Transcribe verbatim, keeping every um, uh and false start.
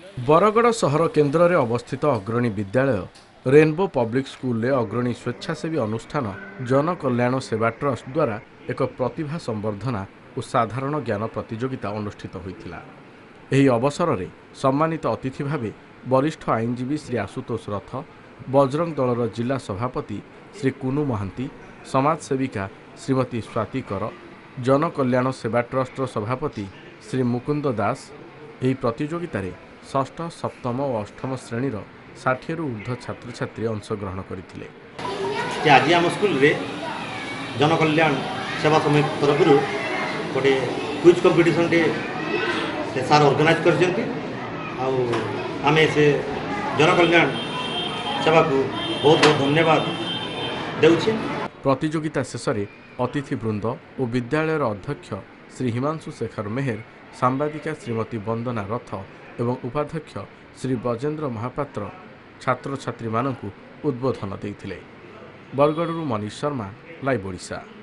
बरगड़ सहर केन्द्र में अवस्थित अग्रणी विद्यालय रेनबो पब्लिक स्कूल रे अग्रणी स्वेच्छासेवी अनुष्ठान जन कल्याण सेवा ट्रस्ट द्वारा एक प्रतिभा संवर्धना और साधारण ज्ञान प्रतियोगिता अनुष्ठित होता। ଏହି ଅବସରରେ ସମ୍ମାନିତ ଅତିଥି ଭାବେ ବରିଷ୍ଠ ଆଇନଜୀବୀ ଶ୍ରୀ ଆଶୁତୋଷ ରଥ, ବଜରଙ୍ଗ ଦଳର ଜିଲ୍ଲା ସଭାପତି ଶ୍ରୀ କୁନୁ ମହାନ୍ତି, ସମାଜସେବିକା ଶ୍ରୀମତୀ ସ୍ୱାତି କର, ଜନକଲ୍ୟାଣ ସେବା ଟ୍ରଷ୍ଟର ସଭାପତି ଶ୍ରୀ ମୁକୁନ୍ଦ ଦାସ ଏହି ପ୍ରତିଯୋଗିତାରେ ଷଷ୍ଠ, ସପ୍ତମ ଓ ଅଷ୍ଟମ ଶ୍ରେଣୀର ଷାଠିଏରୁ ଊର୍ଦ୍ଧ୍ୱ ଛାତ୍ରଛାତ୍ରୀ ଅଂଶଗ୍ରହଣ କରିଥିଲେ। ଆଜି ଆମ ସ୍କୁଲରେ ଜନକଲ୍ୟାଣ ସେବା ସମିତି ତରଫରୁ ଗୋଟେ କୁଇଜ୍ କମ୍ପିଟିସନଟେ से सार ऑर्गेनाइज कर से जनकल्याण सेवा को बहुत बहुत धन्यवाद देउछे। प्रतियोगिता शेष में अतिथि वृंद और विद्यालय अध्यक्ष श्री हिमांशु शेखर मेहर, सांबादिका श्रीमती वंदना रथ एवं उपाध्यक्ष श्री बजेन्द्र महापात्र छात्र छात्री मानकु उद्बोधन देइथिले। बरगड़रू मनीष शर्मा, लाइव ओडिशा।